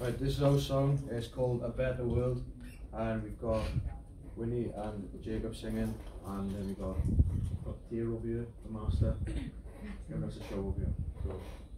Right, this is our song. It's called A Better World, and we've got Winnie and Jacob singing, and then we've got Tier over here, the master, giving us a show over here. So.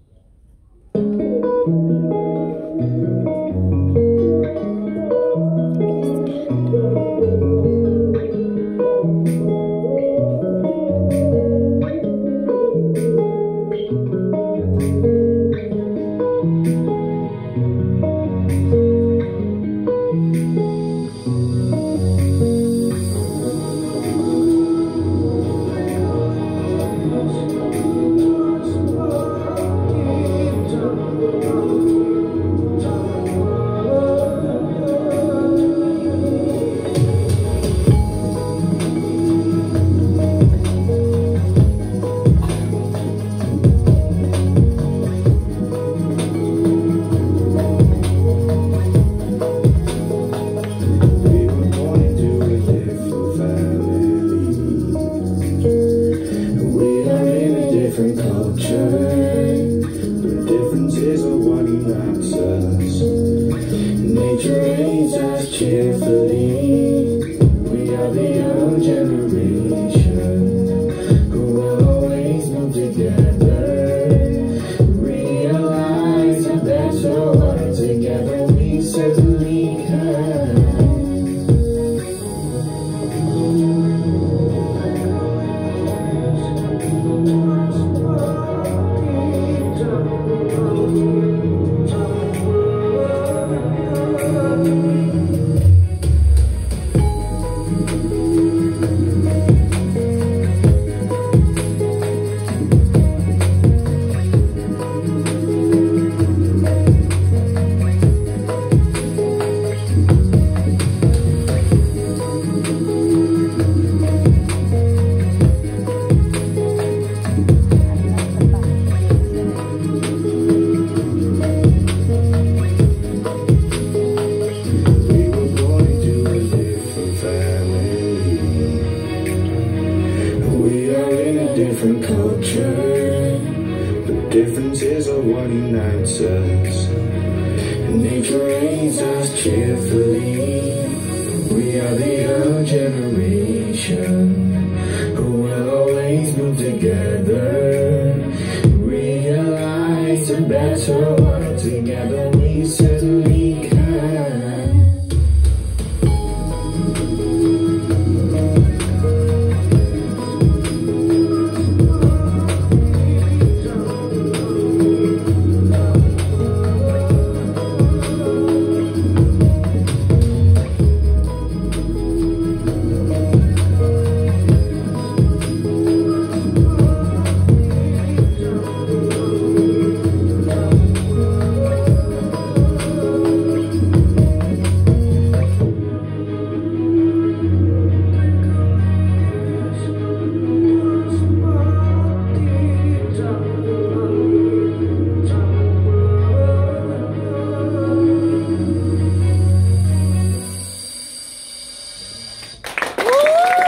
Nature raised us cheerfully. We are the young generation who will always move together. Realize a better world together we certainly can. Different culture, the differences are what unites us. Nature raised us cheerfully. We are the young generation who will always move together. Realize a better world together we say.